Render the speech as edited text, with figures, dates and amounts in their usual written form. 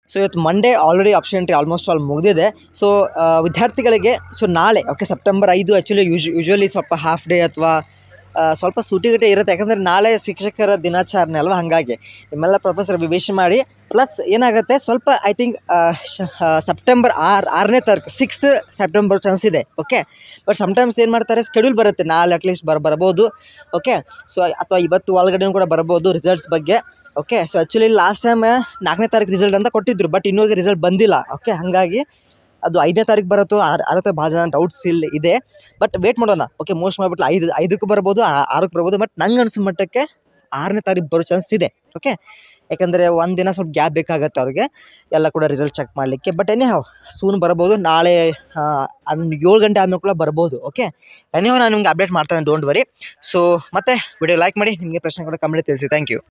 So ಇವತ್ತು Monday already option entry almost all ಮುಗಿದಿದೆ. So ವಿದ್ಯಾರ್ಥಿಗಳಿಗೆ ಸೊ ನಾಳೆ ಓಕೆ ಸೆಪ್ಟೆಂಬರ್ 5 ಆ್ಯಕ್ಚುಲಿ ಯೂಶ್ವಲಿ ಸ್ವಲ್ಪ ಹಾಫ್ ಡೇ ಅಥವಾ ಸ್ವಲ್ಪ ಸೂಟಿಗಟ್ಟೆ ಇರುತ್ತೆ, ಯಾಕಂದರೆ ನಾಳೆ ಶಿಕ್ಷಕರ ದಿನಾಚರಣೆ ಅಲ್ವಾ, ಹಾಗಾಗಿ ನಿಮ್ಮೆಲ್ಲ ಪ್ರೊಫೆಸರ್ ವಿಶ್ ಮಾಡಿ. ಪ್ಲಸ್ ಏನಾಗುತ್ತೆ ಸ್ವಲ್ಪ ಐ ಥಿಂಕ್ ಸೆಪ್ಟೆಂಬರ್ 6ನೇ ತಾರೀಕು 6th ಸೆಪ್ಟೆಂಬರ್ ಚಾನ್ಸ್ ಇದೆ. ಓಕೆ, ಬಟ್ ಸಮ್ಟೈಮ್ಸ್ ಏನು ಮಾಡ್ತಾರೆ, ಸ್ಕೆಡ್ಯೂಲ್ ಬರುತ್ತೆ ನಾಳೆ ಅಟ್ಲೀಸ್ಟ್ ಬರ್ಬೋದು. ಓಕೆ, ಸೊ ಅಥವಾ ಇವತ್ತು ಒಳಗಡೆನೂ ಕೂಡ ಬರ್ಬೋದು ರಿಸಲ್ಟ್ಸ್ ಬಗ್ಗೆ. Okay, so actually last time 4ನೇ ತಾರೀಕು ರಿಸಲ್ಟ್ ಅಂತ ಕೊಟ್ಟಿದ್ರು, ಬಟ್ ಇನ್ನೂರಿಗೆ ರಿಸಲ್ಟ್ ಬಂದಿಲ್ಲ. ಓಕೆ, ಹಾಗಾಗಿ ಅದು 5ನೇ ತಾರೀಕು ಬರುತ್ತೋ ಆರತ್ತೆ ಭಾಳ ಜನ ಡೌಟ್ಸ್ ಇದೆ. ಬಟ್ ವೇಟ್ ಮಾಡೋಣ. ಓಕೆ, ಮೋಸ್ಟ್ ಮಾಡಿಬಿಟ್ಟು 5ಕ್ಕೆ ಬರ್ಬೋದು, 6ಕ್ಕೆ ಬರ್ಬೋದು. ಬಟ್ ನಂಗೆ ಅನಿಸೋ ಮಟ್ಟಕ್ಕೆ 6ನೇ ತಾರೀಕು ಬರೋ ಚಾನ್ಸ್ ಇದೆ. ಓಕೆ, ಯಾಕಂದರೆ ಒಂದು ದಿನ ಸ್ವಲ್ಪ ಗ್ಯಾಪ್ ಬೇಕಾಗತ್ತೆ ಅವ್ರಿಗೆ ಎಲ್ಲ ಕೂಡ ರಿಸಲ್ಟ್ ಚೆಕ್ ಮಾಡಲಿಕ್ಕೆ. ಬಟ್ ಎನಿಹಾವ್ ಸೂನ್ ಬರ್ಬೋದು, ನಾಳೆ 7 ಗಂಟೆ ಆದಮೇಲೆ ಕೂಡ ಬರ್ಬೋದು. ಓಕೆ, ಎನಿಹಾವ್ ನಾನು ನಿಮ್ಗೆ ಅಪ್ಡೇಟ್ ಮಾಡ್ತಾನೆ, ಡೋಂಟ್ ವರಿ. ಸೊ ಮತ್ತೆ ವಿಡಿಯೋ ಲೈಕ್ ಮಾಡಿ, ನಿಮಗೆ ಪ್ರಶ್ನೆ ಕೂಡ ಕಮೆಂಟ್ ತಿಳಿಸಿ. Thank you.